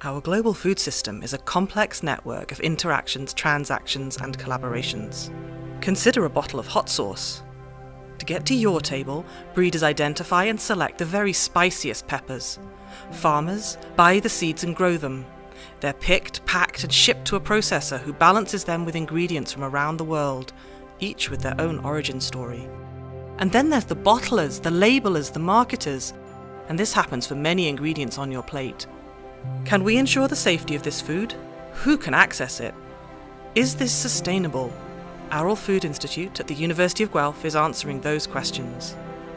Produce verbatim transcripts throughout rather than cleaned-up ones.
Our global food system is a complex network of interactions, transactions, and collaborations. Consider a bottle of hot sauce. To get to your table, breeders identify and select the very spiciest peppers. Farmers buy the seeds and grow them. They're picked, packed, and shipped to a processor who balances them with ingredients from around the world, each with their own origin story. And then there's the bottlers, the labelers, the marketers, and this happens for many ingredients on your plate. Can we ensure the safety of this food? Who can access it? Is this sustainable? Arrell Food Institute at the University of Guelph is answering those questions.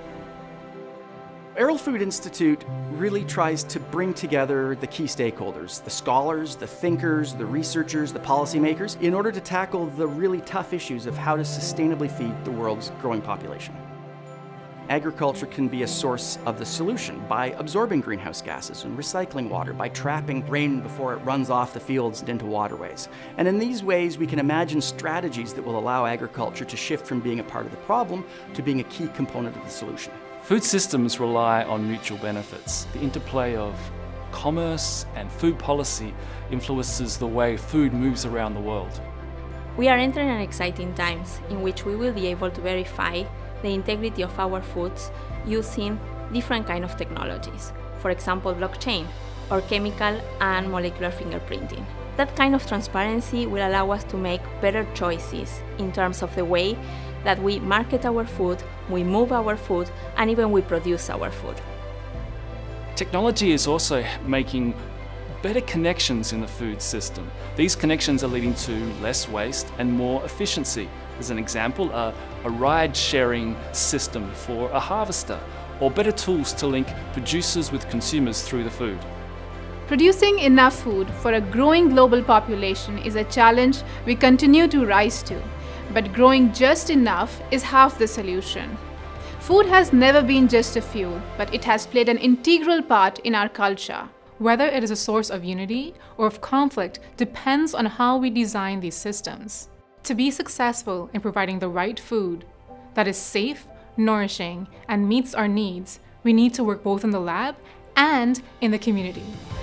Arrell Food Institute really tries to bring together the key stakeholders, the scholars, the thinkers, the researchers, the policymakers, in order to tackle the really tough issues of how to sustainably feed the world's growing population. Agriculture can be a source of the solution by absorbing greenhouse gases and recycling water, by trapping rain before it runs off the fields and into waterways. And in these ways, we can imagine strategies that will allow agriculture to shift from being a part of the problem to being a key component of the solution. Food systems rely on mutual benefits. The interplay of commerce and food policy influences the way food moves around the world. We are entering an exciting times in which we will be able to verify the integrity of our foods using different kind of technologies, for example blockchain or chemical and molecular fingerprinting. That kind of transparency will allow us to make better choices in terms of the way that we market our food, we move our food, and even we produce our food. Technology is also making better connections in the food system. These connections are leading to less waste and more efficiency. As an example, a, a ride-sharing system for a harvester, or better tools to link producers with consumers through the food. Producing enough food for a growing global population is a challenge we continue to rise to, but growing just enough is half the solution. Food has never been just a fuel, but it has played an integral part in our culture. Whether it is a source of unity or of conflict depends on how we design these systems. To be successful in providing the right food that is safe, nourishing, and meets our needs, we need to work both in the lab and in the community.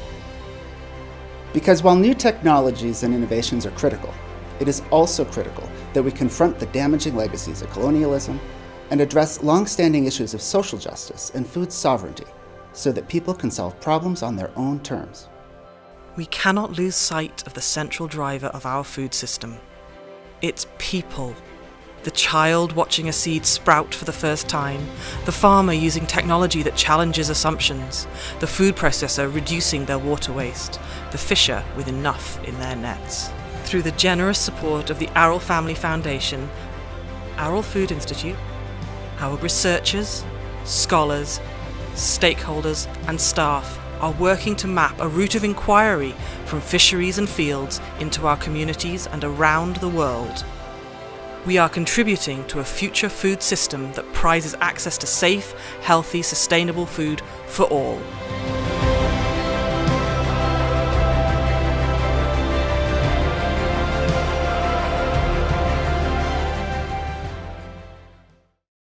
Because while new technologies and innovations are critical, it is also critical that we confront the damaging legacies of colonialism and address long-standing issues of social justice and food sovereignty so that people can solve problems on their own terms. We cannot lose sight of the central driver of our food system. It's people. The child watching a seed sprout for the first time, the farmer using technology that challenges assumptions, the food processor reducing their water waste, the fisher with enough in their nets. Through the generous support of the Arrell Family Foundation, Arrell Food Institute, our researchers, scholars, stakeholders and staff are working to map a route of inquiry from fisheries and fields into our communities and around the world. We are contributing to a future food system that prizes access to safe, healthy, sustainable food for all.